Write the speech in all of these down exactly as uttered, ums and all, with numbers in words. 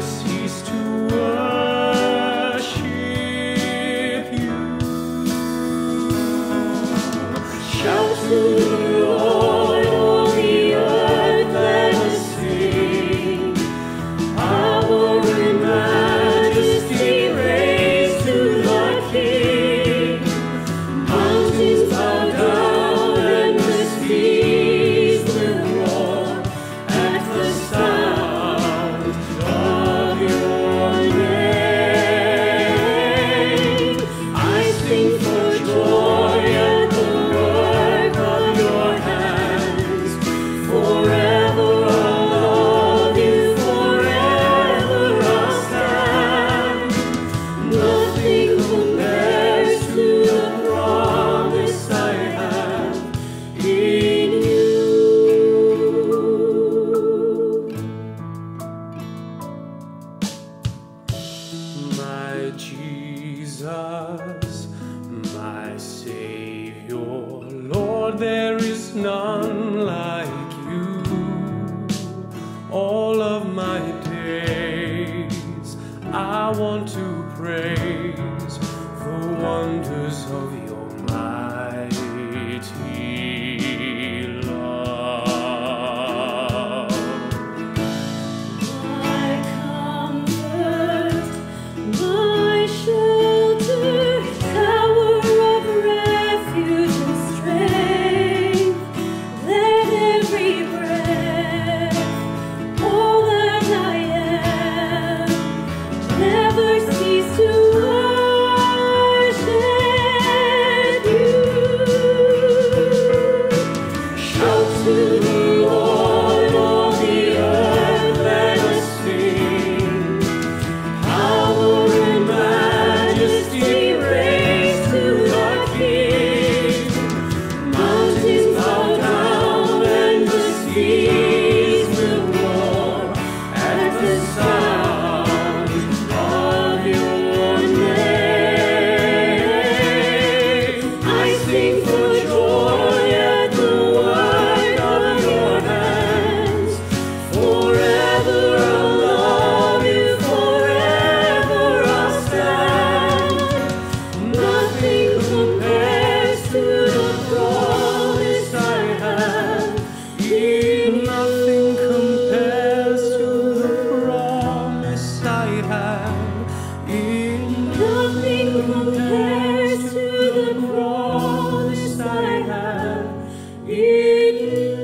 cease to worship you. Shout to the Lord, all the earth, let us sing. Power and majesty, praise to the King. Mountains bow down and the seas will roar at the sound of your name. I sing for joy at the work of your hands. Forever I'll love you, forever I'll stand. Nothing compares to the promise I have in you. My Jesus, my Savior, Lord, there is none like you. All of my days I want to praise the wonders of your mighty love. My comfort, my shelter, tower of refuge and strength. Let every breath, all that I am, never cease to worship you. Shout to the Lord, all the earth, let us sing. Power and majesty, praise to the King. Mountains bow down and the seas will roar at the sound of your name. I sing for joy at the work of your hands. Forever I'll love you, forever I'll stand. Nothing compares to the promise I have in Nothing compares to the promise I have in Nothing compares to the promise I have in you.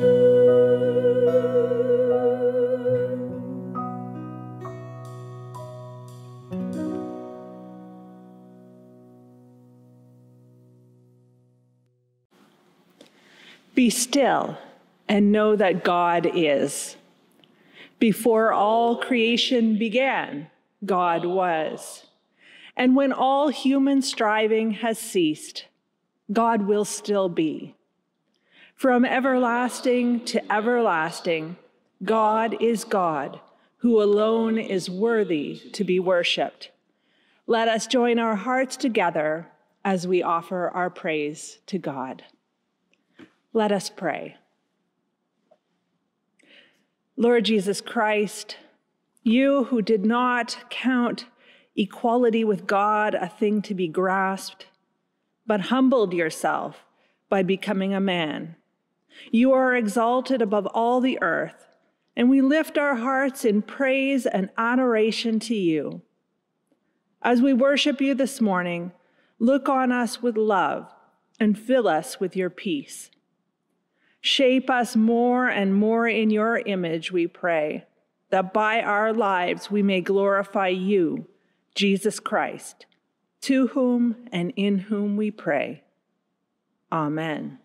Be still and know that God is. Before all creation began, God was. And when all human striving has ceased, God will still be. From everlasting to everlasting, God is God, who alone is worthy to be worshiped. Let us join our hearts together as we offer our praise to God. Let us pray. Lord Jesus Christ, you who did not count equality with God a thing to be grasped, but humbled yourself by becoming a man. You are exalted above all the earth, and we lift our hearts in praise and adoration to you. As we worship you this morning, look on us with love and fill us with your peace. Shape us more and more in your image, we pray, that by our lives we may glorify you, Jesus Christ, to whom and in whom we pray. Amen.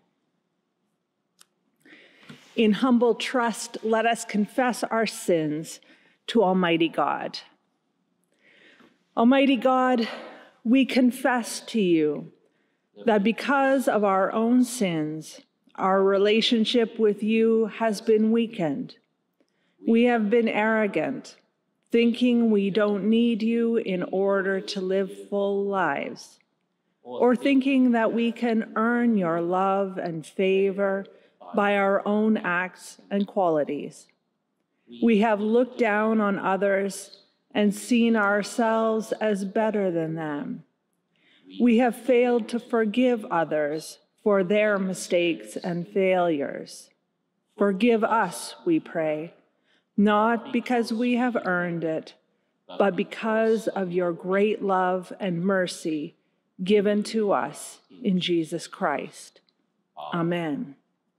In humble trust, let us confess our sins to Almighty God. Almighty God, we confess to you that because of our own sins, our relationship with you has been weakened. We have been arrogant, thinking we don't need you in order to live full lives, or thinking that we can earn your love and favor by our own acts and qualities. We have looked down on others and seen ourselves as better than them. We have failed to forgive others for their mistakes and failures. Forgive us, we pray, not because we have earned it, but because of your great love and mercy given to us in Jesus Christ. Amen.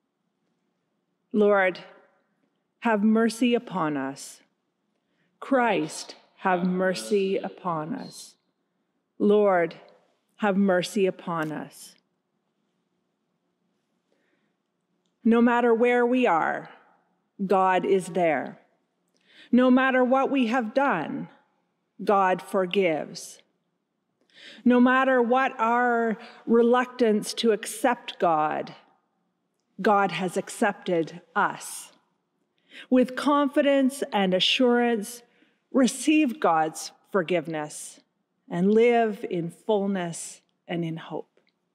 Lord, have mercy upon us. Christ, have mercy upon us. Lord, have mercy upon us. No matter where we are, God is there. No matter what we have done, God forgives. No matter what our reluctance to accept God, God has accepted us. With confidence and assurance, receive God's forgiveness and live in fullness and in hope.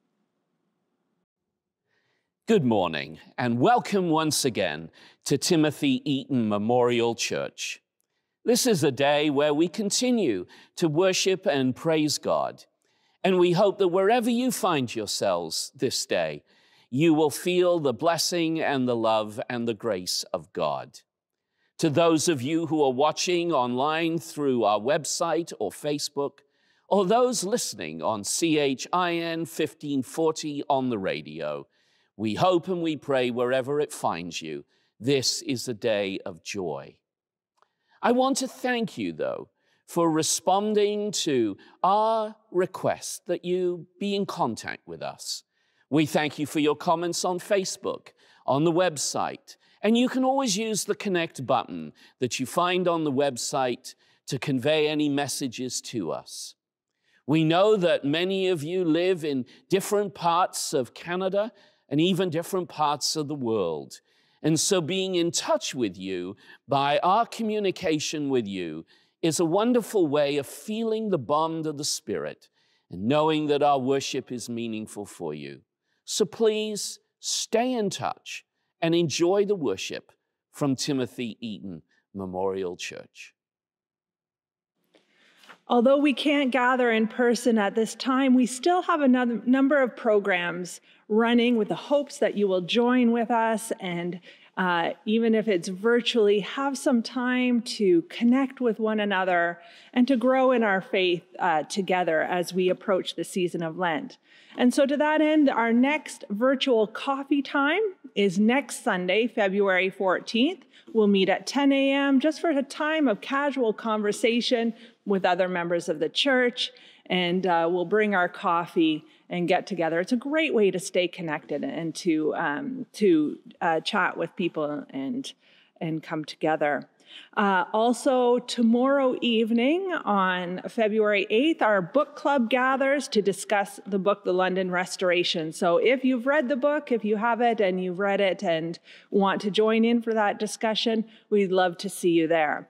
Good morning, and welcome once again to Timothy Eaton Memorial Church. This is a day where we continue to worship and praise God, and we hope that wherever you find yourselves this day, you will feel the blessing and the love and the grace of God. To those of you who are watching online through our website or Facebook, or those listening on C H I N fifteen forty on the radio, we hope and we pray wherever it finds you, this is a day of joy. I want to thank you, though, for responding to our request that you be in contact with us. We thank you for your comments on Facebook, on the website, and you can always use the connect button that you find on the website to convey any messages to us. We know that many of you live in different parts of Canada and even different parts of the world. And so being in touch with you by our communication with you is a wonderful way of feeling the bond of the Spirit and knowing that our worship is meaningful for you. So please stay in touch and enjoy the worship from Timothy Eaton Memorial Church. Although we can't gather in person at this time, we still have a number of programs running with the hopes that you will join with us, and uh, even if it's virtually, have some time to connect with one another and to grow in our faith uh, together as we approach the season of Lent. And so to that end, our next virtual coffee time is next Sunday, February fourteenth. We'll meet at ten a m just for a time of casual conversation with other members of the church, and uh, we'll bring our coffee and get together. It's a great way to stay connected and to um, to uh, chat with people and and come together. Uh, also, tomorrow evening on February eighth, our book club gathers to discuss the book, The London Restoration. So if you've read the book, if you have it and you've read it and want to join in for that discussion, we'd love to see you there.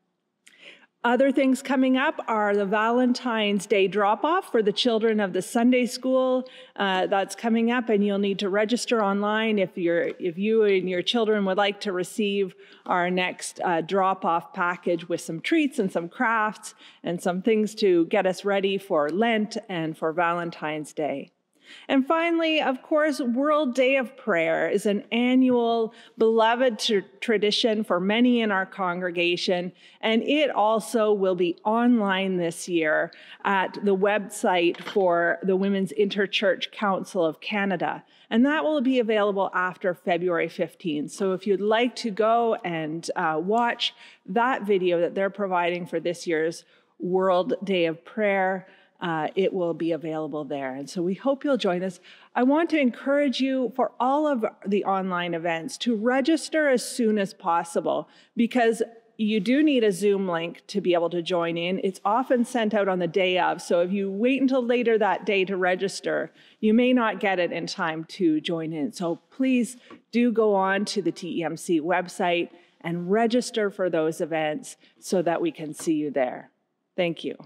Other things coming up are the Valentine's Day drop-off for the children of the Sunday school. Uh, that's coming up, and you'll need to register online if you're if you and your children would like to receive our next uh, drop-off package with some treats and some crafts and some things to get us ready for Lent and for Valentine's Day. And finally, of course, World Day of Prayer is an annual beloved tr- tradition for many in our congregation, and it also will be online this year at the website for the Women's Interchurch Council of Canada. And that will be available after February fifteenth. So if you'd like to go and uh, watch that video that they're providing for this year's World Day of Prayer, Uh, it will be available there. And so we hope you'll join us. I want to encourage you for all of the online events to register as soon as possible, because you do need a Zoom link to be able to join in. It's often sent out on the day of. So if you wait until later that day to register, you may not get it in time to join in. So please do go on to the T E M C website and register for those events so that we can see you there. Thank you.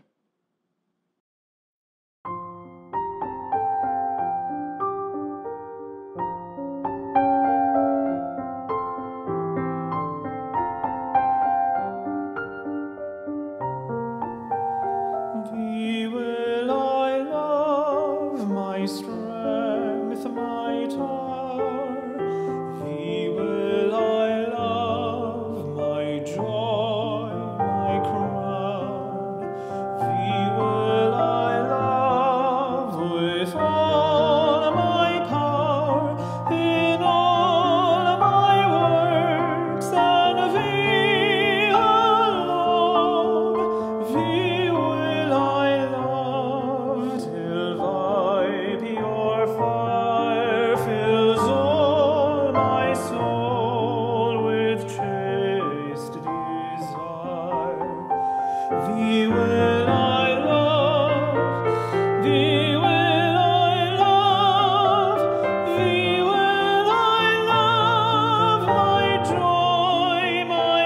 Thee will I love, Thee will I love, Thee will I love, my joy, my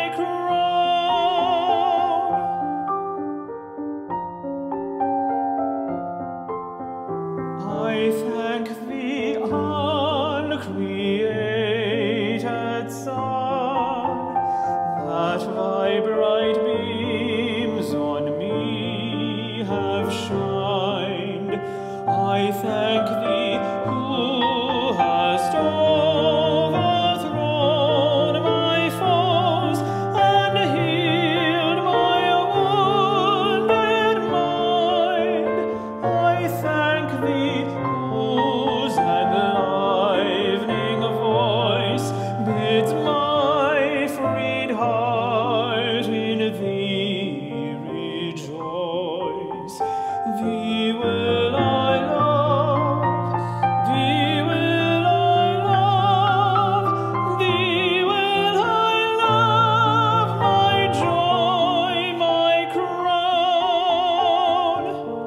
crown. I thank Thee, uncreated Son, that Thy bright beams on me have shined. I thank Thee, who hast overthrown my foes and healed my wounded mind. I thank Thee, whose enlivening voice bids my freed heart in Thee rejoice. Thee will I love, Thee will I love, Thee will I love, my joy, my crown.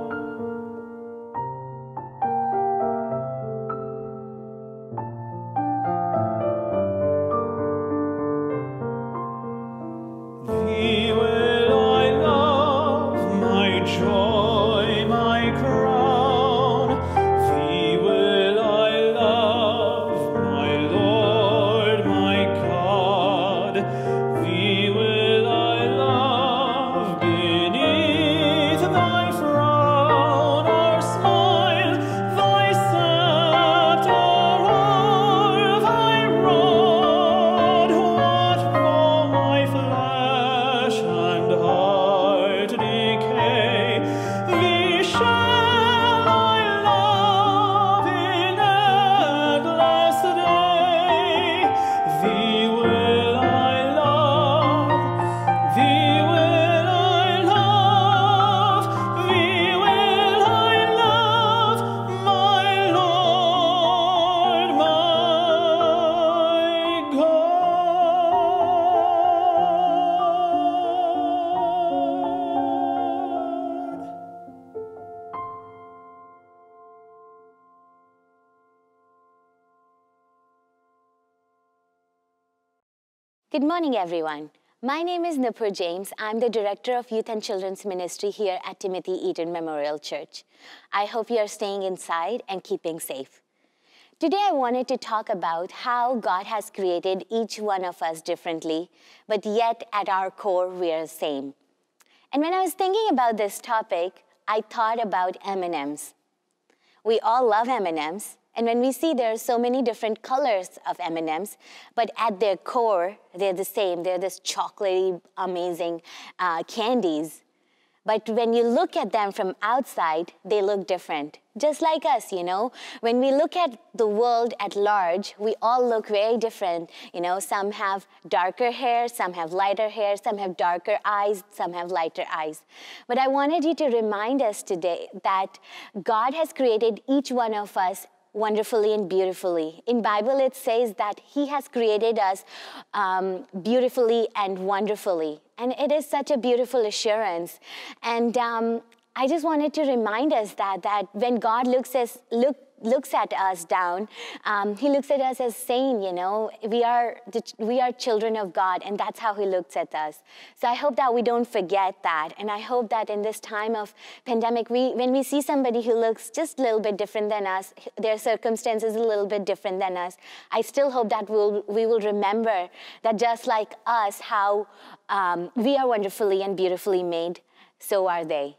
Thee will I love, my joy, my crown. Thee will I love, my Lord, my God. Thee will I love beneath Thy frown or smile, Thy scepter or Thy rod. What though my flesh and heart decay, Thee shall I love in endless day. Thee will I love, Thee will I love, Thee will I love, my Lord, my God. Good morning, everyone. My name is Nupur James. I'm the Director of Youth and Children's Ministry here at Timothy Eaton Memorial Church. I hope you are staying inside and keeping safe. Today, I wanted to talk about how God has created each one of us differently, but yet at our core, we are the same. And when I was thinking about this topic, I thought about M and M's. We all love M and M's, and when we see there are so many different colors of M and M's, but at their core, they're the same. They're this chocolatey, amazing uh, candies. But when you look at them from outside, they look different. Just like us, you know. When we look at the world at large, we all look very different. You know, some have darker hair, some have lighter hair, some have darker eyes, some have lighter eyes. But I wanted you to remind us today that God has created each one of us wonderfully and beautifully. In Bible, it says that He has created us um, beautifully and wonderfully. And it is such a beautiful assurance. And um, I just wanted to remind us that, that when God looks, as, look, looks at us down, um, He looks at us as saying, you know, we are, the, we are children of God, and that's how He looks at us. So I hope that we don't forget that. And I hope that in this time of pandemic, we, when we see somebody who looks just a little bit different than us, their circumstances a little bit different than us, I still hope that we'll, we will remember that just like us, how um, we are wonderfully and beautifully made, so are they.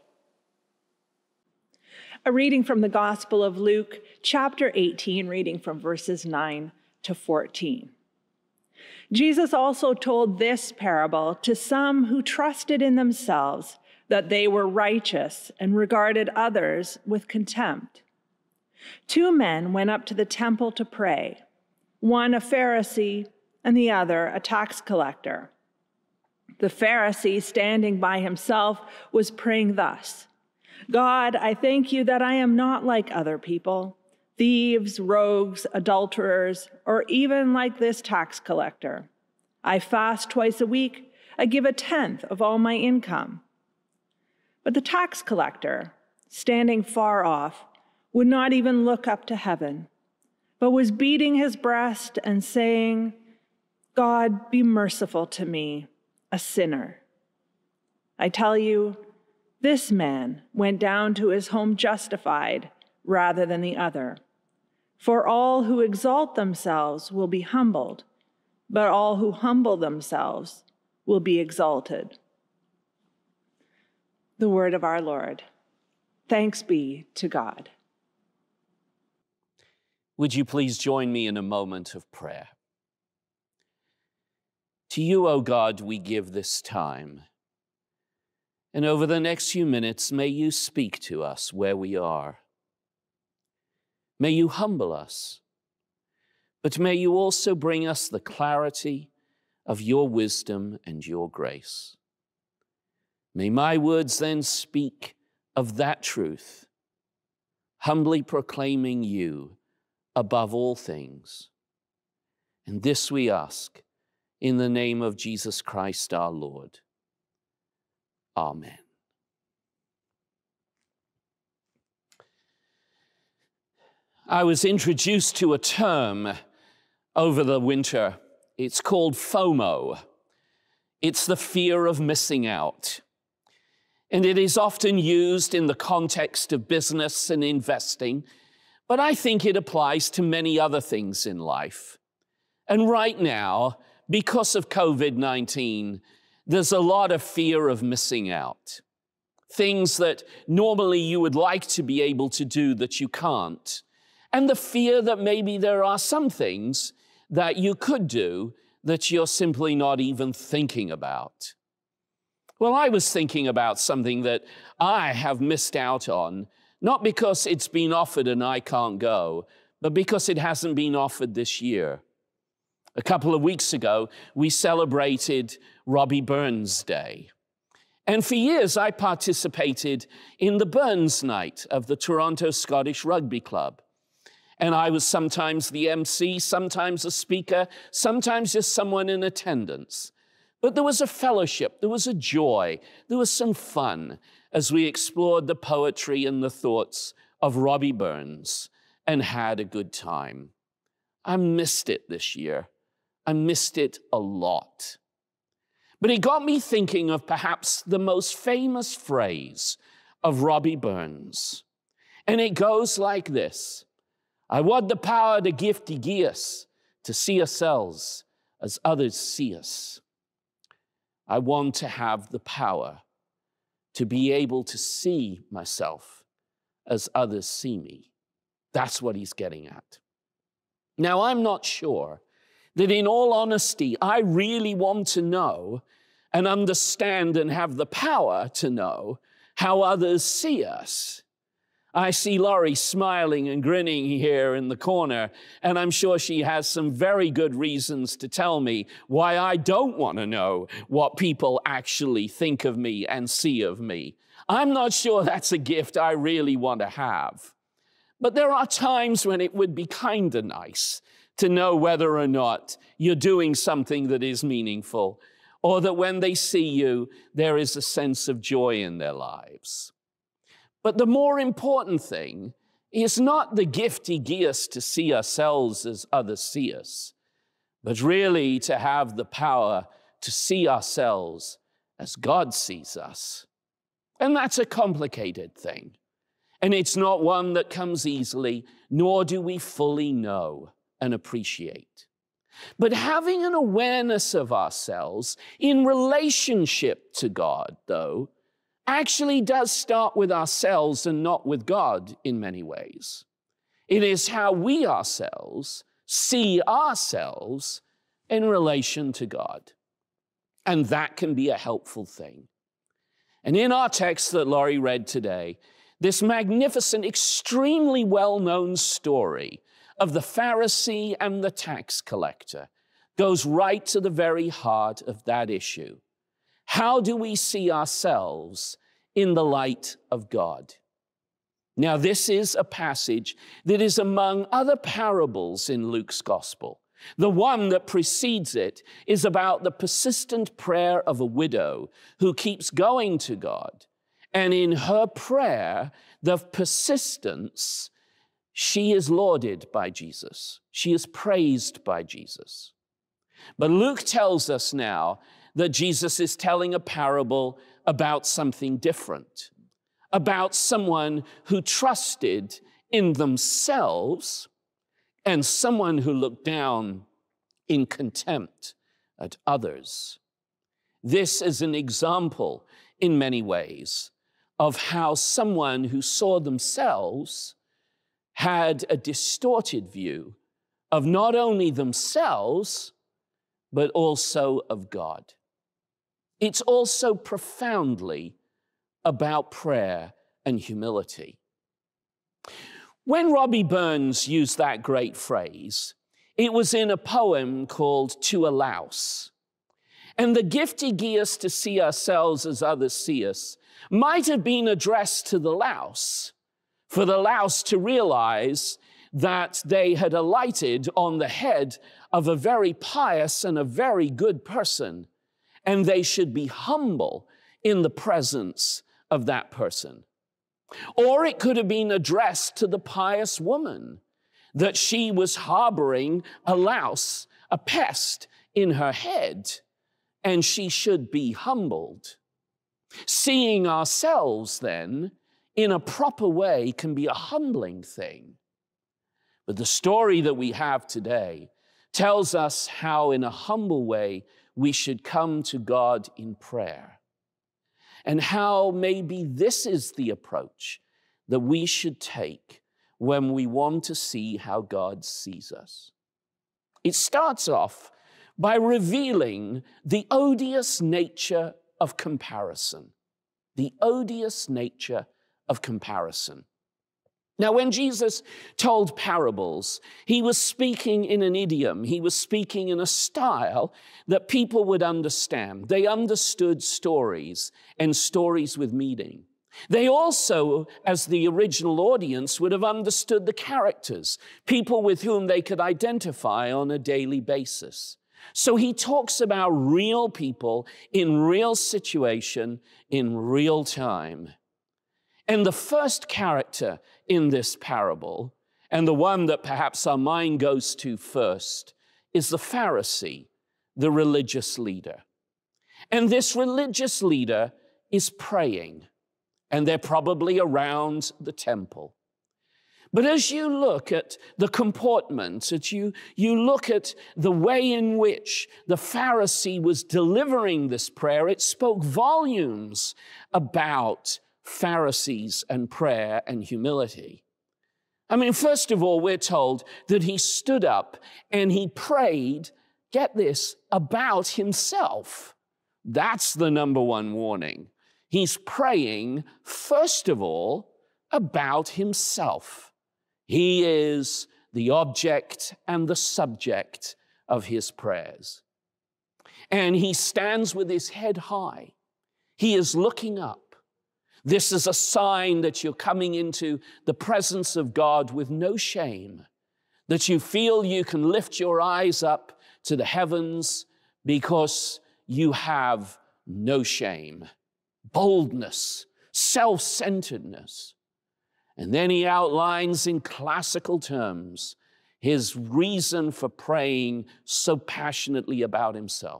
A reading from the Gospel of Luke, chapter eighteen, reading from verses nine to fourteen. Jesus also told this parable to some who trusted in themselves that they were righteous and regarded others with contempt. Two men went up to the temple to pray, one a Pharisee and the other a tax collector. The Pharisee, standing by himself, was praying thus: God, I thank you that I am not like other people, thieves, rogues, adulterers, or even like this tax collector. I fast twice a week. I give a tenth of all my income. But the tax collector, standing far off, would not even look up to heaven, but was beating his breast and saying, God, be merciful to me, a sinner. I tell you, this man went down to his home justified rather than the other. For all who exalt themselves will be humbled, but all who humble themselves will be exalted. The word of our Lord. Thanks be to God. Would you please join me in a moment of prayer? To you, O God, we give this time. And over the next few minutes, may you speak to us where we are. May you humble us, but may you also bring us the clarity of your wisdom and your grace. May my words then speak of that truth, humbly proclaiming you above all things. And this we ask in the name of Jesus Christ our Lord. Amen. I was introduced to a term over the winter. It's called FOMO. It's the fear of missing out. And it is often used in the context of business and investing, but I think it applies to many other things in life. And right now, because of COVID nineteen, there's a lot of fear of missing out. Things that normally you would like to be able to do that you can't. And the fear that maybe there are some things that you could do that you're simply not even thinking about. Well, I was thinking about something that I have missed out on, not because it's been offered and I can't go, but because it hasn't been offered this year. A couple of weeks ago, we celebrated Robbie Burns Day. And for years, I participated in the Burns Night of the Toronto Scottish Rugby Club. And I was sometimes the M C, sometimes a speaker, sometimes just someone in attendance. But there was a fellowship, there was a joy, there was some fun as we explored the poetry and the thoughts of Robbie Burns and had a good time. I missed it this year. I missed it a lot. But it got me thinking of perhaps the most famous phrase of Robbie Burns. And it goes like this: I want the power to gift to gie us, to see ourselves as others see us. I want to have the power to be able to see myself as others see me. That's what he's getting at. Now, I'm not sure that in all honesty, I really want to know and understand and have the power to know how others see us. I see Laurie smiling and grinning here in the corner, and I'm sure she has some very good reasons to tell me why I don't want to know what people actually think of me and see of me. I'm not sure that's a gift I really want to have. But there are times when it would be kind of nice to know whether or not you're doing something that is meaningful, or that when they see you, there is a sense of joy in their lives. But the more important thing is not the gift he gives us to see ourselves as others see us, but really to have the power to see ourselves as God sees us. And that's a complicated thing. And it's not one that comes easily, nor do we fully know and appreciate. But having an awareness of ourselves in relationship to God, though, actually does start with ourselves and not with God in many ways. It is how we ourselves see ourselves in relation to God. And that can be a helpful thing. And in our text that Laurie read today, this magnificent, extremely well-known story of the Pharisee and the tax collector goes right to the very heart of that issue. How do we see ourselves in the light of God? Now, this is a passage that is among other parables in Luke's gospel. The one that precedes it is about the persistent prayer of a widow who keeps going to God And in her prayer, the persistence, she is lauded by Jesus. She is praised by Jesus. But Luke tells us now that Jesus is telling a parable about something different, about someone who trusted in themselves and someone who looked down in contempt at others. This is an example, in many ways, of how someone who saw themselves had a distorted view of not only themselves, but also of God. It's also profoundly about prayer and humility. When Robbie Burns used that great phrase, it was in a poem called To a Louse. And the gift he gave us to see ourselves as others see us might have been addressed to the louse, for the louse to realize that they had alighted on the head of a very pious and a very good person, and they should be humble in the presence of that person. Or it could have been addressed to the pious woman, that she was harboring a louse, a pest in her head, and she should be humbled. Seeing ourselves, then, in a proper way can be a humbling thing. But the story that we have today tells us how, in a humble way, we should come to God in prayer, and how maybe this is the approach that we should take when we want to see how God sees us. It starts off by revealing the odious nature of comparison, the odious nature of comparison. Now, when Jesus told parables, he was speaking in an idiom. He was speaking in a style that people would understand. They understood stories and stories with meaning. They also, as the original audience, would have understood the characters, people with whom they could identify on a daily basis. So he talks about real people in real situation, in real time. And the first character in this parable, and the one that perhaps our mind goes to first, is the Pharisee, the religious leader. And this religious leader is praying, and they're probably around the temple. But as you look at the comportment, as you, you look at the way in which the Pharisee was delivering this prayer, it spoke volumes about Pharisees and prayer and humility. I mean, first of all, we're told that he stood up and he prayed, get this, about himself. That's the number one warning. He's praying, first of all, about himself. He is the object and the subject of his prayers. And he stands with his head high. He is looking up. This is a sign that you're coming into the presence of God with no shame, that you feel you can lift your eyes up to the heavens because you have no shame, boldness, self-centeredness. And then he outlines in classical terms his reason for praying so passionately about himself.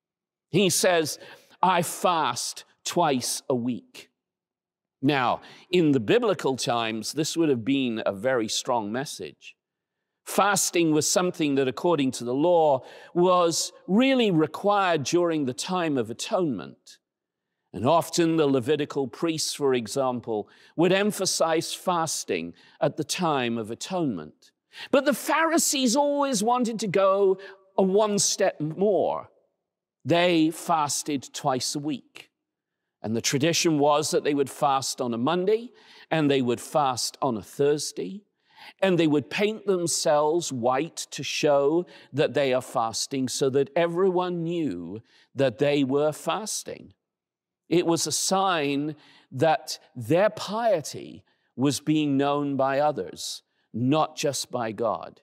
He says, I fast twice a week. Now, in the biblical times, this would have been a very strong message. Fasting was something that, according to the law, was really required during the time of atonement. And often the Levitical priests, for example, would emphasize fasting at the time of atonement. But the Pharisees always wanted to go a one step more. They fasted twice a week. And the tradition was that they would fast on a Monday, and they would fast on a Thursday, and they would paint themselves white to show that they are fasting so that everyone knew that they were fasting. It was a sign that their piety was being known by others, not just by God.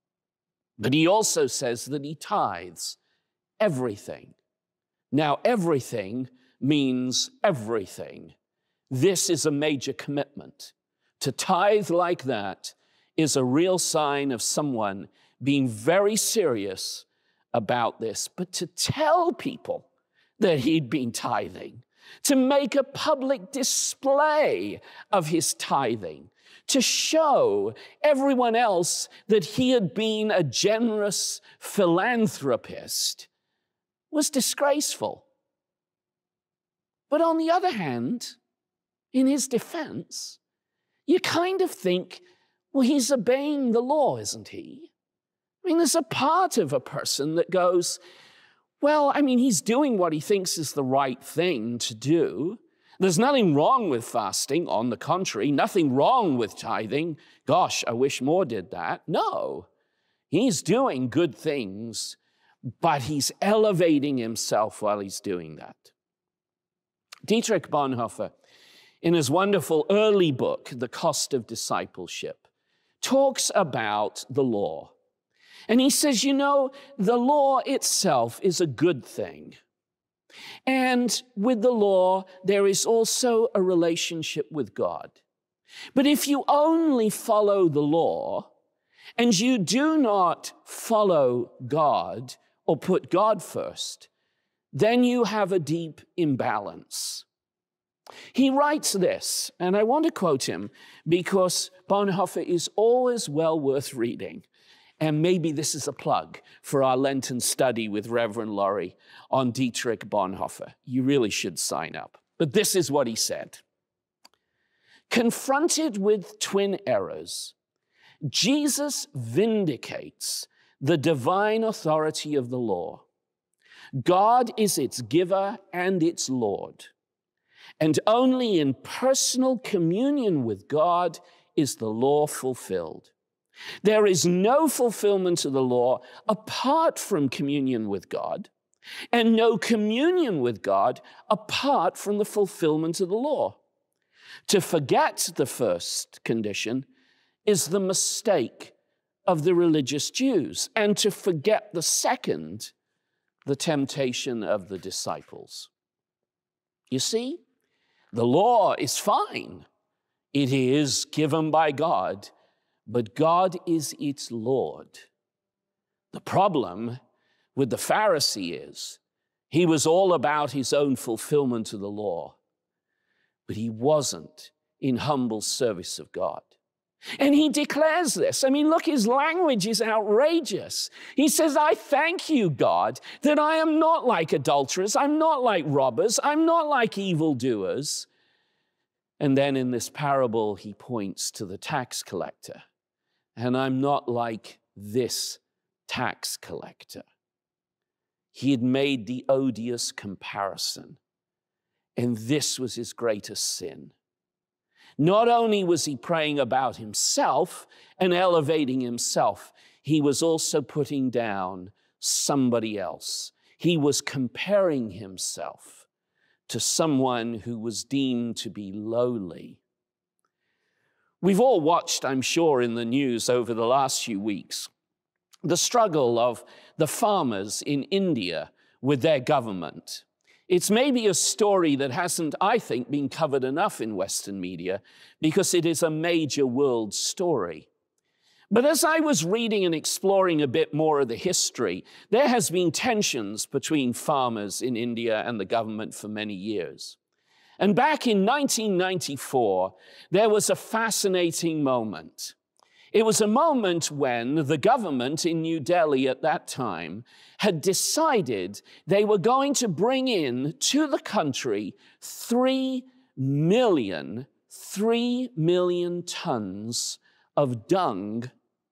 But he also says that he tithes everything. Now, everything means everything. This is a major commitment. To tithe like that is a real sign of someone being very serious about this. But to tell people that he'd been tithing, to make a public display of his tithing, to show everyone else that he had been a generous philanthropist, was disgraceful. But on the other hand, in his defense, you kind of think, well, he's obeying the law, isn't he? I mean, there's a part of a person that goes, well, I mean, he's doing what he thinks is the right thing to do. There's nothing wrong with fasting. On the contrary, nothing wrong with tithing. Gosh, I wish more did that. No, he's doing good things, but he's elevating himself while he's doing that. Dietrich Bonhoeffer, in his wonderful early book, The Cost of Discipleship, talks about the law. And he says, you know, the law itself is a good thing. And with the law, there is also a relationship with God. But if you only follow the law and you do not follow God or put God first, then you have a deep imbalance. He writes this, and I want to quote him because Bonhoeffer is always well worth reading. And maybe this is a plug for our Lenten study with Reverend Laurie on Dietrich Bonhoeffer. You really should sign up. But this is what he said. Confronted with twin errors, Jesus vindicates the divine authority of the law. God is its giver and its Lord. And only in personal communion with God is the law fulfilled. There is no fulfillment of the law apart from communion with God, and no communion with God apart from the fulfillment of the law. To forget the first condition is the mistake of the religious Jews, and to forget the second, the temptation of the disciples. You see, the law is fine. It is given by God, but God is its Lord. The problem with the Pharisee is he was all about his own fulfillment of the law, but he wasn't in humble service of God. And he declares this. I mean, look, his language is outrageous. He says, I thank you, God, that I am not like adulterers. I'm not like robbers. I'm not like evildoers. And then in this parable, he points to the tax collector. And I'm not like this tax collector. He had made the odious comparison, and this was his greatest sin. Not only was he praying about himself and elevating himself, he was also putting down somebody else. He was comparing himself to someone who was deemed to be lowly. We've all watched, I'm sure, in the news over the last few weeks, the struggle of the farmers in India with their government. It's maybe a story that hasn't, I think, been covered enough in Western media because it is a major world story. But as I was reading and exploring a bit more of the history, there has been tensions between farmers in India and the government for many years. And back in nineteen ninety-four, there was a fascinating moment. It was a moment when the government in New Delhi at that time had decided they were going to bring in to the country three million, three million tons of dung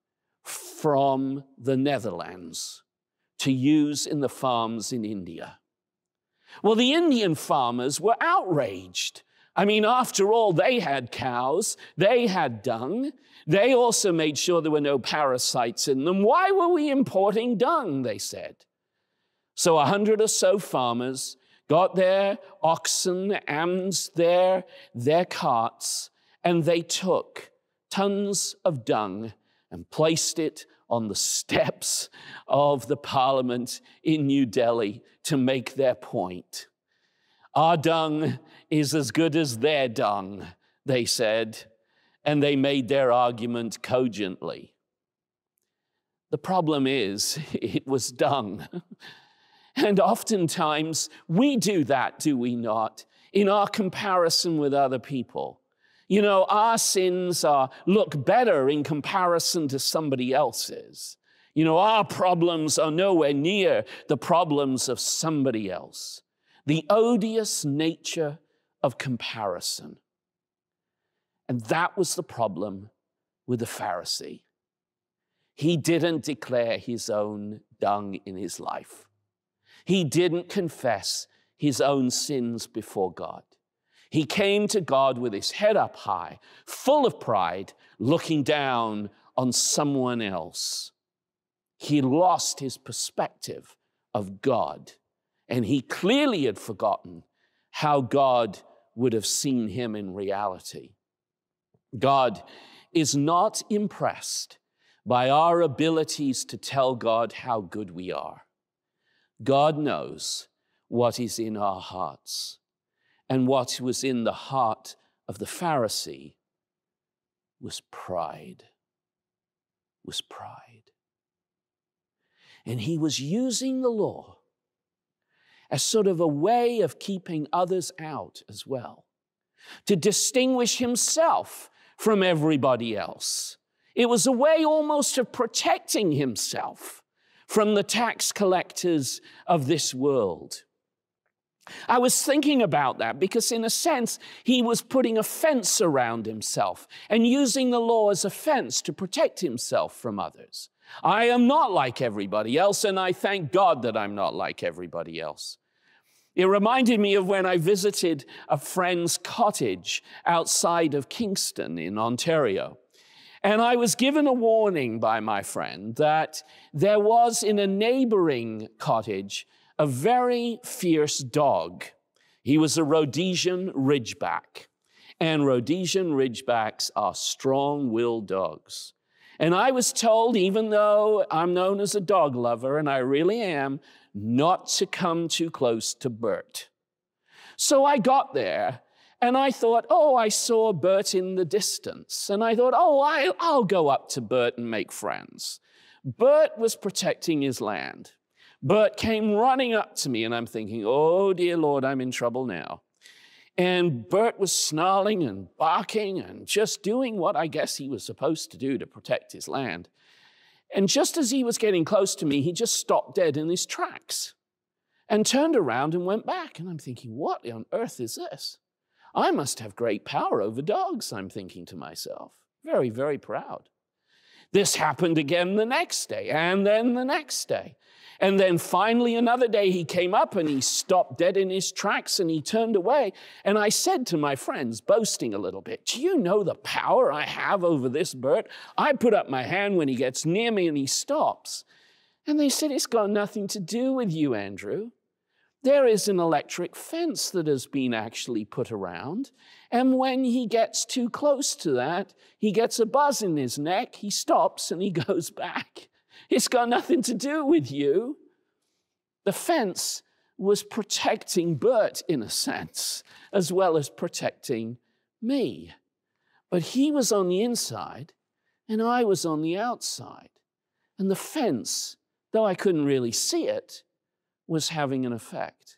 from the Netherlands to use in the farms in India. Well, the Indian farmers were outraged. I mean, after all, they had cows, they had dung, they also made sure there were no parasites in them. Why were we importing dung, they said. So a hundred or so farmers got their oxen and their, their carts, and they took tons of dung and placed it on the steps of the parliament in New Delhi to make their point. Our dung is as good as their dung, they said, and they made their argument cogently. The problem is, it was dung. And oftentimes, we do that, do we not, in our comparison with other people. You know, our sins are, look better in comparison to somebody else's. You know, our problems are nowhere near the problems of somebody else. The odious nature of comparison. And that was the problem with the Pharisee. He didn't declare his own dung in his life. He didn't confess his own sins before God. He came to God with his head up high, full of pride, looking down on someone else. He lost his perspective of God, and he clearly had forgotten how God would have seen him in reality. God is not impressed by our abilities to tell God how good we are. God knows what is in our hearts, and what was in the heart of the Pharisee was pride, was pride. And he was using the law as sort of a way of keeping others out as well, to distinguish himself from everybody else. It was a way almost of protecting himself from the tax collectors of this world. I was thinking about that because, in a sense, he was putting a fence around himself and using the law as a fence to protect himself from others. I am not like everybody else, and I thank God that I'm not like everybody else. It reminded me of when I visited a friend's cottage outside of Kingston in Ontario. And I was given a warning by my friend that there was in a neighboring cottage a very fierce dog. He was a Rhodesian Ridgeback. And Rhodesian Ridgebacks are strong-willed dogs. And I was told, even though I'm known as a dog lover, and I really am, not to come too close to Bert. So I got there, and I thought, oh, I saw Bert in the distance. And I thought, oh, I, I'll go up to Bert and make friends. Bert was protecting his land. Bert came running up to me, and I'm thinking, oh, dear Lord, I'm in trouble now. And Bert was snarling and barking and just doing what I guess he was supposed to do to protect his land. And just as he was getting close to me, he just stopped dead in his tracks and turned around and went back. And I'm thinking, what on earth is this? I must have great power over dogs, I'm thinking to myself. Very, very proud. This happened again the next day, and then the next day. And then finally another day he came up and he stopped dead in his tracks and he turned away. And I said to my friends, boasting a little bit, do you know the power I have over this Bert? I put up my hand when he gets near me and he stops. And they said, it's got nothing to do with you, Andrew. There is an electric fence that has been actually put around. And when he gets too close to that, he gets a buzz in his neck, he stops and he goes back. It's got nothing to do with you. The fence was protecting Bert, in a sense, as well as protecting me. But he was on the inside, and I was on the outside. And the fence, though I couldn't really see it, was having an effect.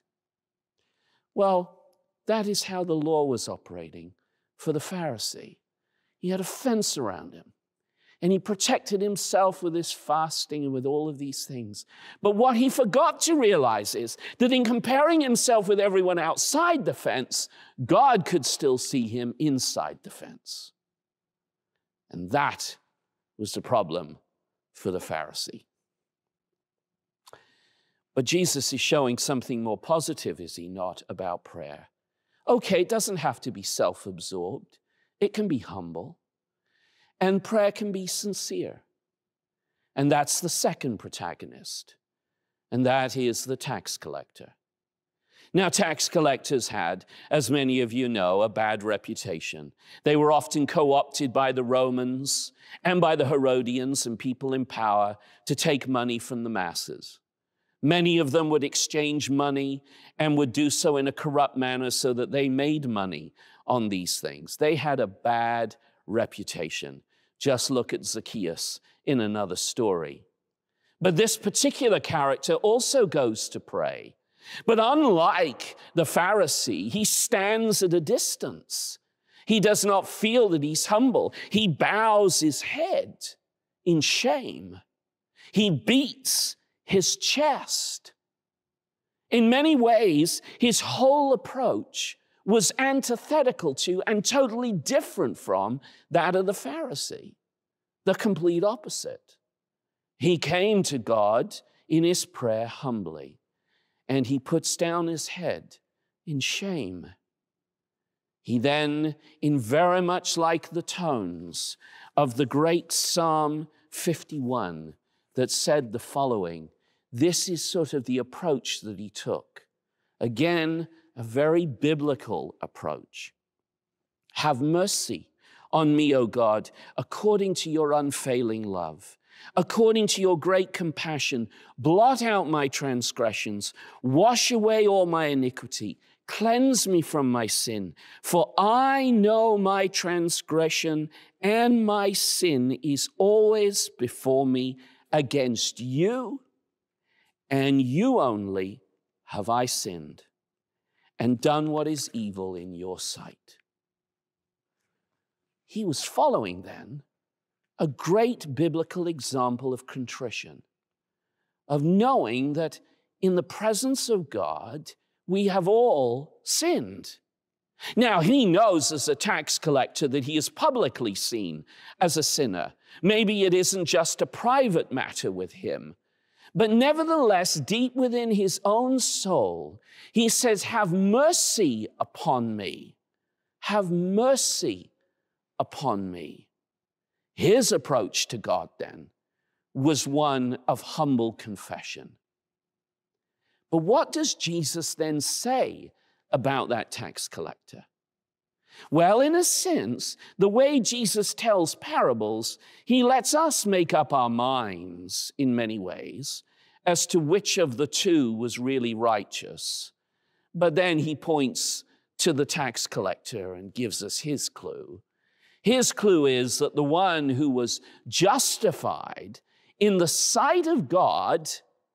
Well, that is how the law was operating for the Pharisee. He had a fence around him. And he protected himself with his fasting and with all of these things. But what he forgot to realize is that in comparing himself with everyone outside the fence, God could still see him inside the fence. And that was the problem for the Pharisee. But Jesus is showing something more positive, is he not, about prayer? Okay, it doesn't have to be self-absorbed. It can be humble. And prayer can be sincere. And that's the second protagonist. And that is the tax collector. Now, tax collectors had, as many of you know, a bad reputation. They were often co-opted by the Romans and by the Herodians and people in power to take money from the masses. Many of them would exchange money and would do so in a corrupt manner so that they made money on these things. They had a bad reputation. Just look at Zacchaeus in another story. But this particular character also goes to pray. But unlike the Pharisee, he stands at a distance. He does not feel that he's humble. He bows his head in shame. He beats his chest. In many ways, his whole approach was antithetical to and totally different from that of the Pharisee, the complete opposite. He came to God in his prayer humbly, and he puts down his head in shame. He then, in very much like the tones of the great Psalm fifty-one that said the following, this is sort of the approach that he took. Again, a very biblical approach. Have mercy on me, O God, according to your unfailing love. According to your great compassion, blot out my transgressions, wash away all my iniquity, cleanse me from my sin. For I know my transgression and my sin is always before me. Against you and you only have I sinned and done what is evil in your sight. He was following then a great biblical example of contrition, of knowing that in the presence of God, we have all sinned. Now, he knows as a tax collector that he is publicly seen as a sinner. Maybe it isn't just a private matter with him, but nevertheless, deep within his own soul, he says, have mercy upon me. Have mercy upon me. His approach to God then was one of humble confession. But what does Jesus then say about that tax collector? Well, in a sense, the way Jesus tells parables, he lets us make up our minds in many ways as to which of the two was really righteous. But then he points to the tax collector and gives us his clue. His clue is that the one who was justified in the sight of God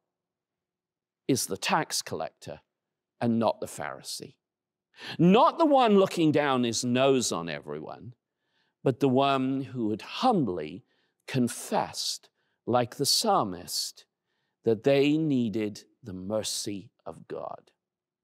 is the tax collector and not the Pharisee. Not the one looking down his nose on everyone, but the one who had humbly confessed, like the psalmist, that they needed the mercy of God.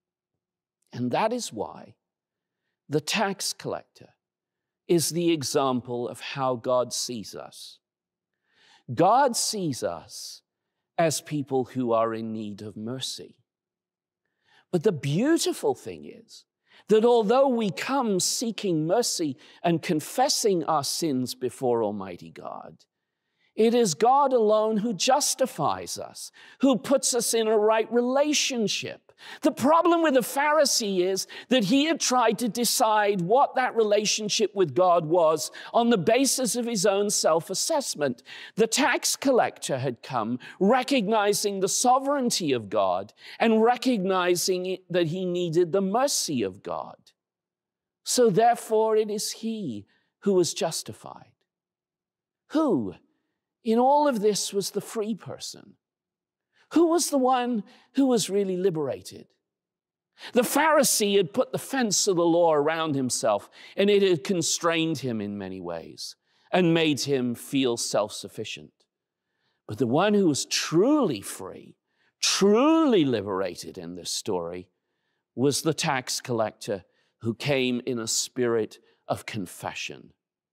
And that is why the tax collector is the example of how God sees us. God sees us as people who are in need of mercy. But the beautiful thing is that although we come seeking mercy and confessing our sins before Almighty God, it is God alone who justifies us, who puts us in a right relationship. The problem with the Pharisee is that he had tried to decide what that relationship with God was on the basis of his own self-assessment. The tax collector had come recognizing the sovereignty of God and recognizing that he needed the mercy of God. So therefore it is he who was justified. Who in all of this was the free person? Who was the one who was really liberated? The Pharisee had put the fence of the law around himself, and it had constrained him in many ways and made him feel self-sufficient. But the one who was truly free, truly liberated in this story was the tax collector who came in a spirit of confession.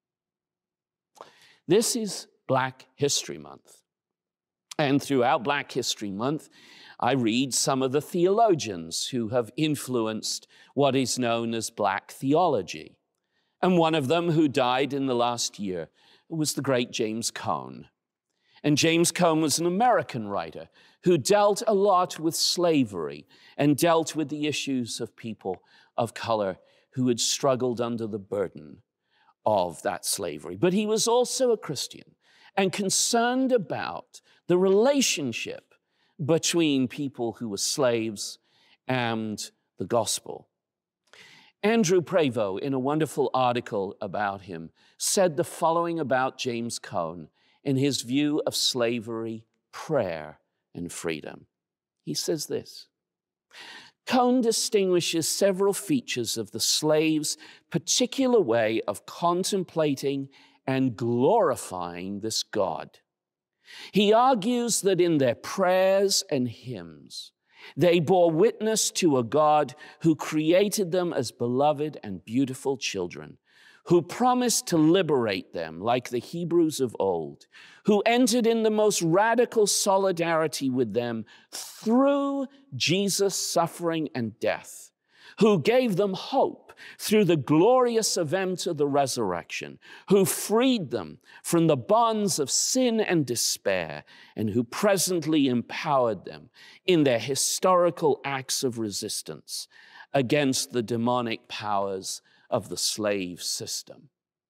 This is Black History Month. And throughout Black History Month, I read some of the theologians who have influenced what is known as Black theology. And one of them who died in the last year was the great James Cone. And James Cone was an American writer who dealt a lot with slavery and dealt with the issues of people of color who had struggled under the burden of that slavery. But he was also a Christian and concerned about the relationship between people who were slaves and the gospel. Andrew Prevost, in a wonderful article about him, said the following about James Cone in his view of slavery, prayer, and freedom. He says this: Cone distinguishes several features of the slave's particular way of contemplating and glorifying this God. He argues that in their prayers and hymns, they bore witness to a God who created them as beloved and beautiful children, who promised to liberate them like the Hebrews of old, who entered in the most radical solidarity with them through Jesus' suffering and death, who gave them hope through the glorious event of the resurrection, who freed them from the bonds of sin and despair, and who presently empowered them in their historical acts of resistance against the demonic powers of the slave system.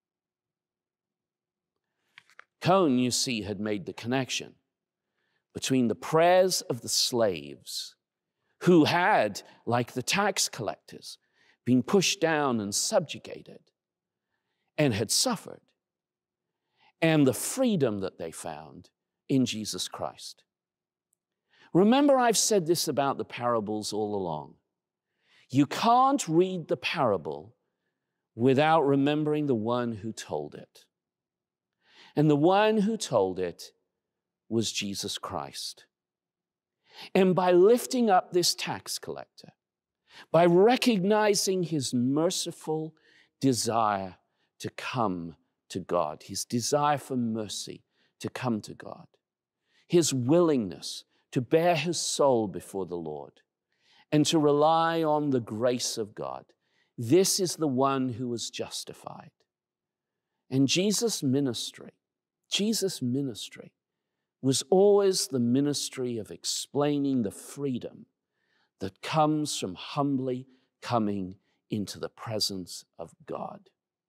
Cone, you see, had made the connection between the prayers of the slaves who had, like the tax collectors, been pushed down and subjugated and had suffered, and the freedom that they found in Jesus Christ. Remember, I've said this about the parables all along. You can't read the parable without remembering the one who told it. And the one who told it was Jesus Christ. And by lifting up this tax collector, by recognizing his merciful desire to come to God, his desire for mercy to come to God, his willingness to bare his soul before the Lord and to rely on the grace of God, this is the one who was justified. And Jesus' ministry, Jesus' ministry was always the ministry of explaining the freedom that comes from humbly coming into the presence of God.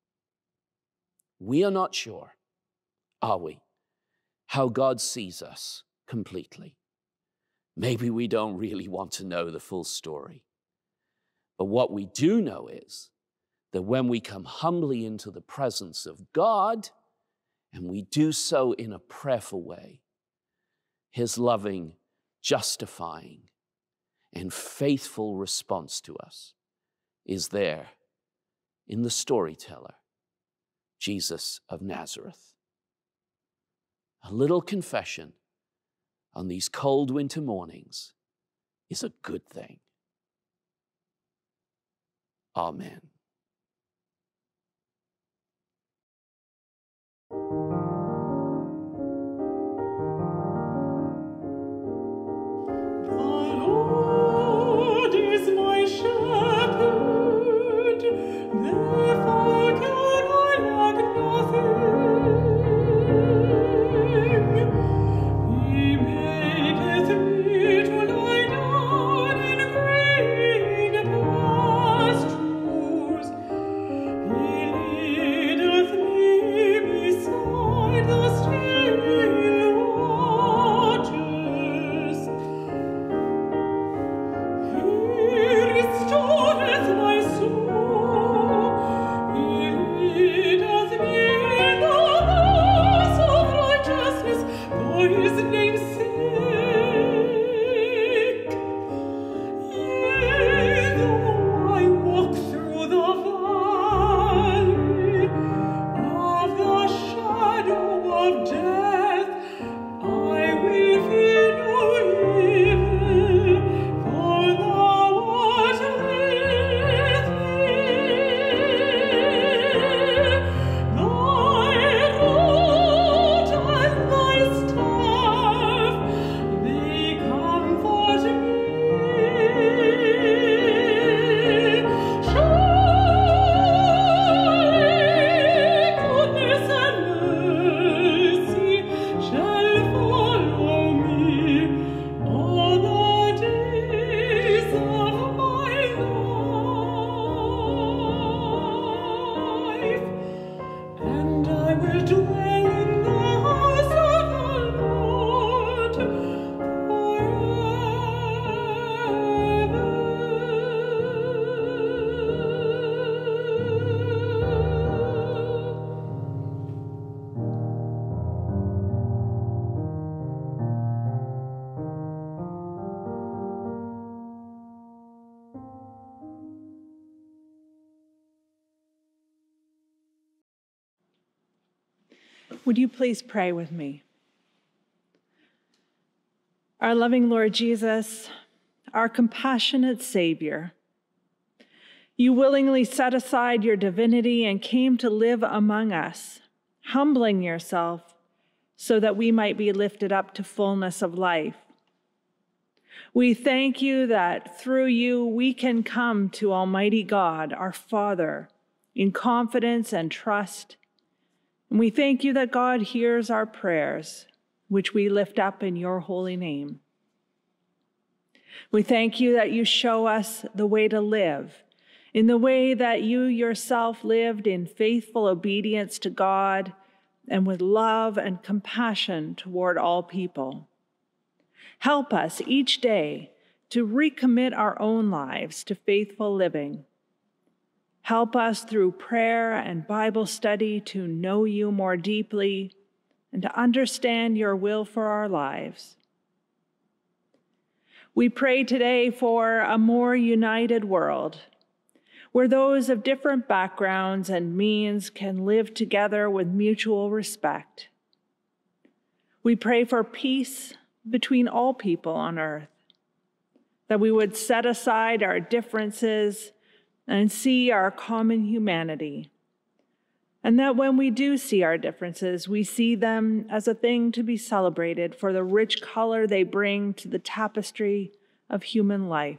We are not sure, are we, how God sees us completely. Maybe we don't really want to know the full story. But what we do know is that when we come humbly into the presence of God, and we do so in a prayerful way, his loving, justifying, and faithful response to us is there in the storyteller, Jesus of Nazareth. A little confession on these cold winter mornings is a good thing. Amen. My soul Would you please pray with me? Our loving Lord Jesus, our compassionate Savior, you willingly set aside your divinity and came to live among us, humbling yourself so that we might be lifted up to fullness of life. We thank you that through you we can come to Almighty God, our Father, in confidence and trust. And we thank you that God hears our prayers, which we lift up in your holy name. We thank you that you show us the way to live, in the way that you yourself lived in faithful obedience to God and with love and compassion toward all people. Help us each day to recommit our own lives to faithful living. Help us through prayer and Bible study to know you more deeply and to understand your will for our lives. We pray today for a more united world, where those of different backgrounds and means can live together with mutual respect. We pray for peace between all people on earth, that we would set aside our differences and see our common humanity, and that when we do see our differences, we see them as a thing to be celebrated for the rich color they bring to the tapestry of human life.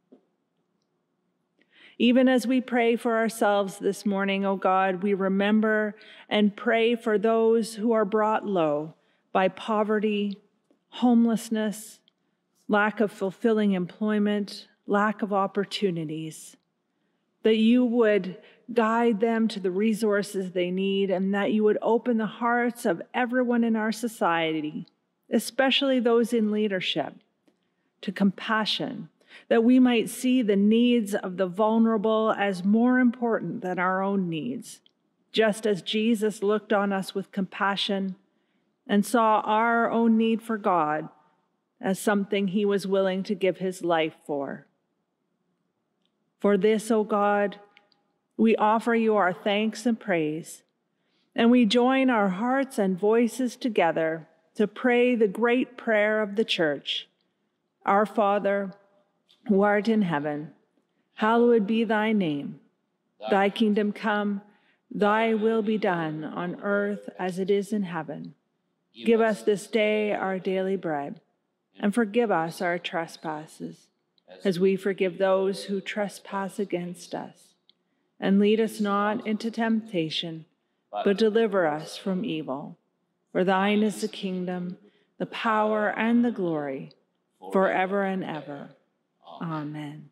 Even as we pray for ourselves this morning, O God, we remember and pray for those who are brought low by poverty, homelessness, lack of fulfilling employment, lack of opportunities, that you would guide them to the resources they need, and that you would open the hearts of everyone in our society, especially those in leadership, to compassion, that we might see the needs of the vulnerable as more important than our own needs, just as Jesus looked on us with compassion and saw our own need for God as something he was willing to give his life for. For this, O God, we offer you our thanks and praise, and we join our hearts and voices together to pray the great prayer of the Church. Our Father, who art in heaven, hallowed be thy name. Thy kingdom come, thy will be done on earth as it is in heaven. Give us this day our daily bread, and forgive us our trespasses, as we forgive those who trespass against us. And lead us not into temptation, but deliver us from evil. For thine is the kingdom, the power, and the glory, forever and ever. Amen.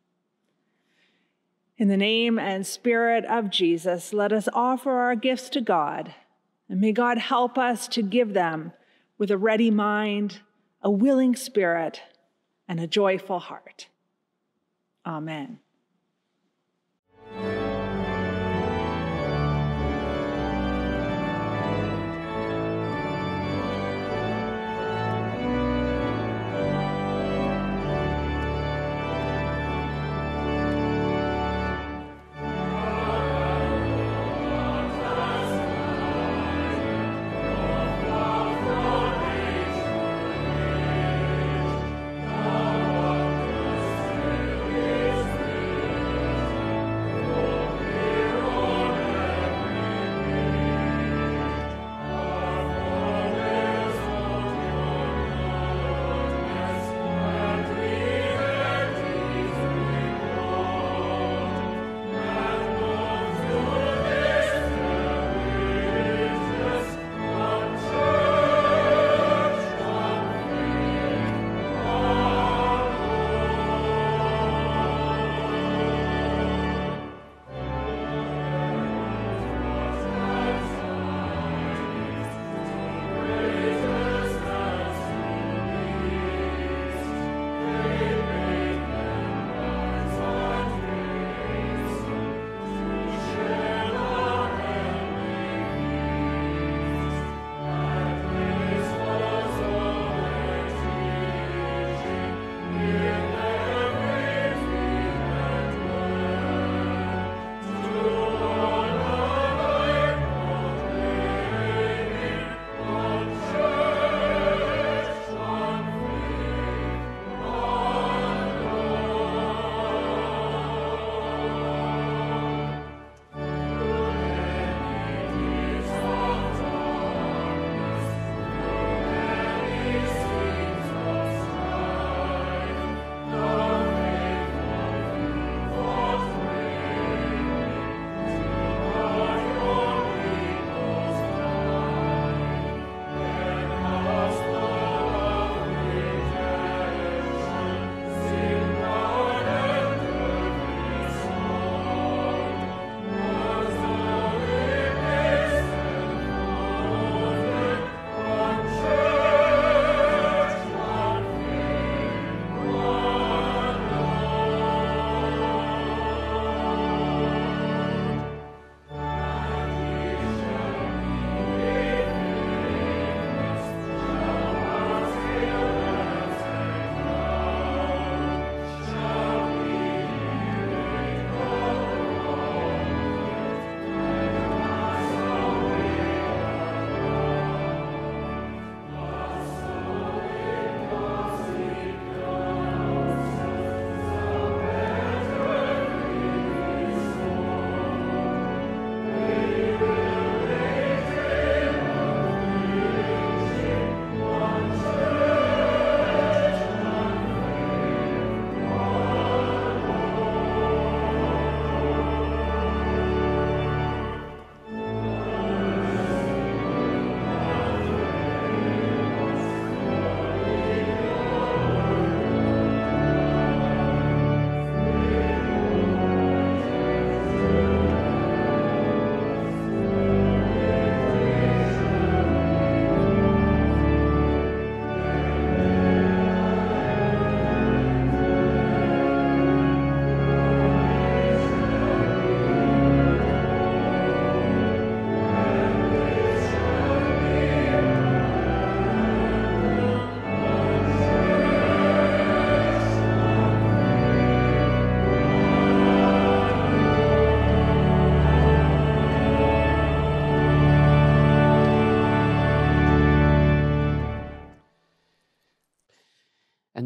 In the name and spirit of Jesus, let us offer our gifts to God, and may God help us to give them with a ready mind, a willing spirit, and a joyful heart. Amen.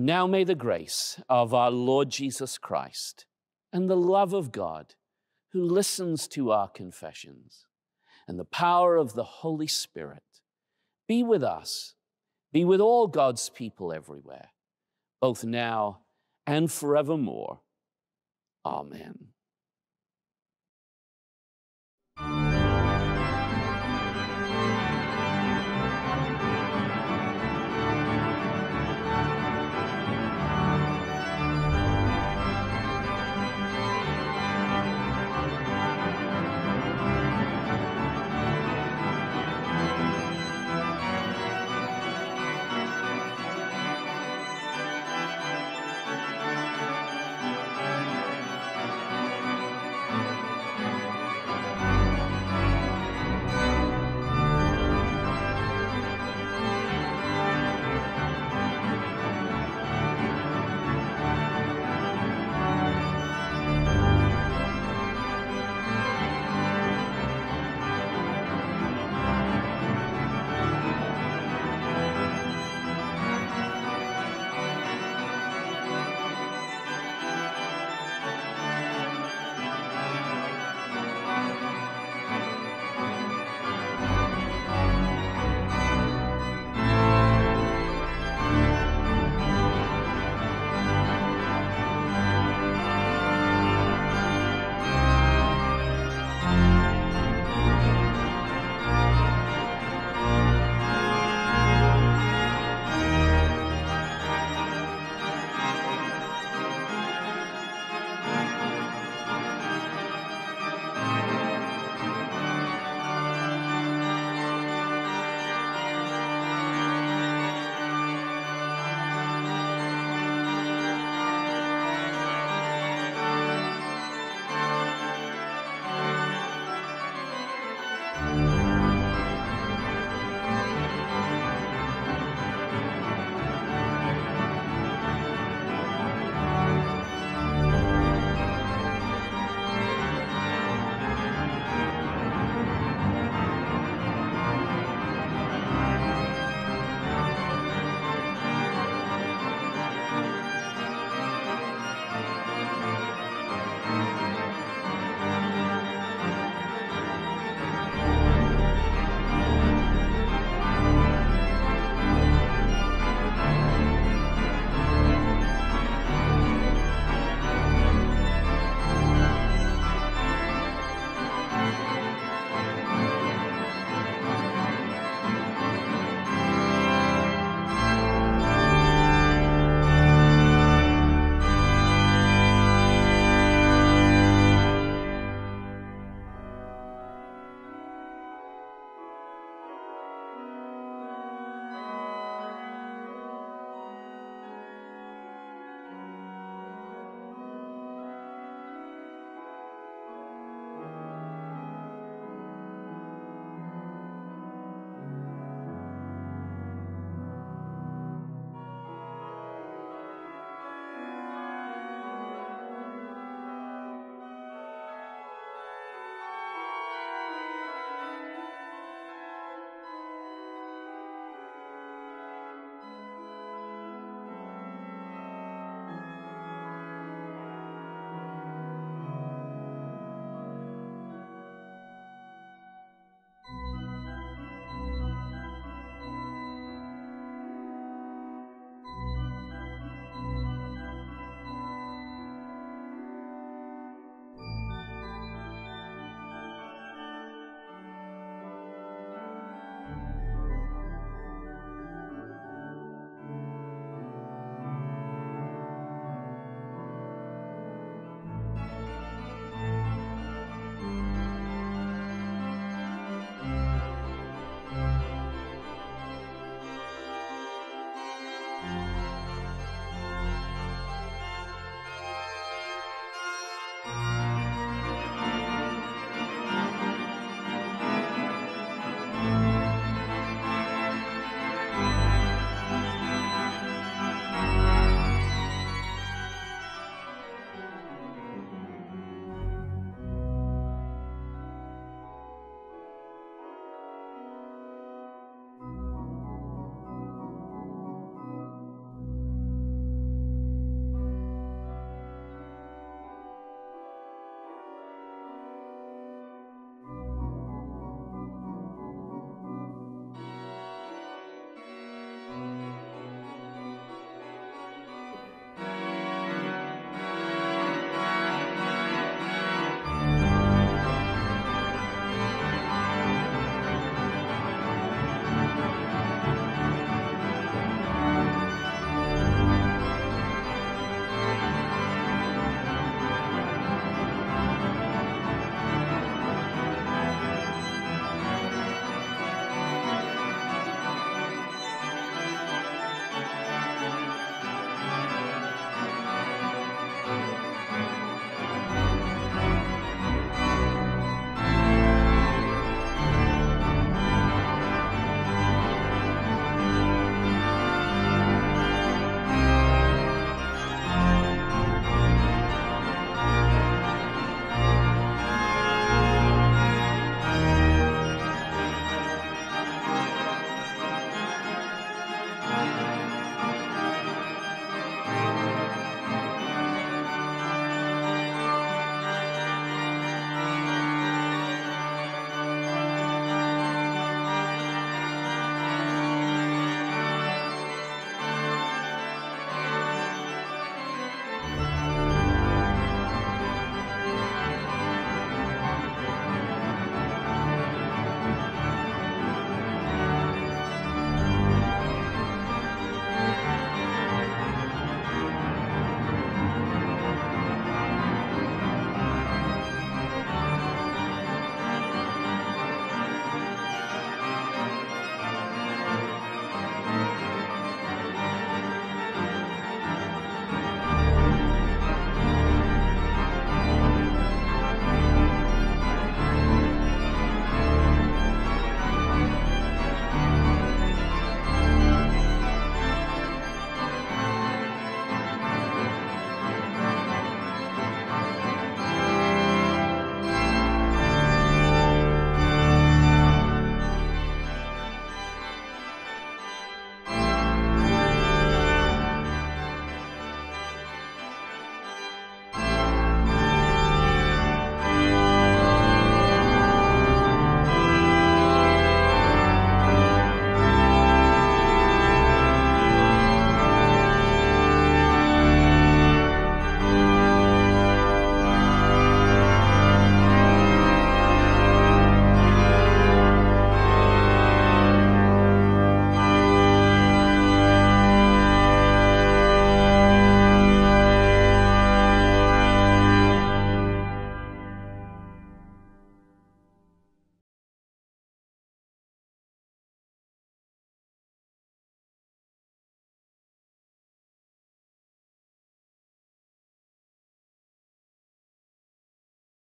And now may the grace of our Lord Jesus Christ and the love of God, who listens to our confessions, and the power of the Holy Spirit be with us, be with all God's people everywhere, both now and forevermore. Amen.